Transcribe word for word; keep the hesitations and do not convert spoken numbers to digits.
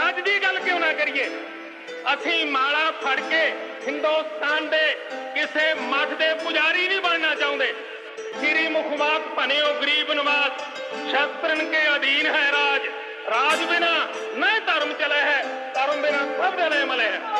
ਰਾਜ ਦੀ ਗੱਲ ਕਿਉਂ ਨਾ ਕਰੀਏ। ਅਸੀਂ ਮਾਲਾ ਫੜ ਕੇ ਹਿੰਦੁਸਤਾਨ ਦੇ ਕਿਸੇ ਮਠ ਦੇ ਪੁਜਾਰੀ ਨਹੀਂ ਬਣਨਾ ਚਾਹੁੰਦੇ। श्री मुखवाक पनियो गरीब निवास, शस्त्रन के अधीन है राज। राज बिना न धर्म चले है, धर्म बिना सब जने मले है।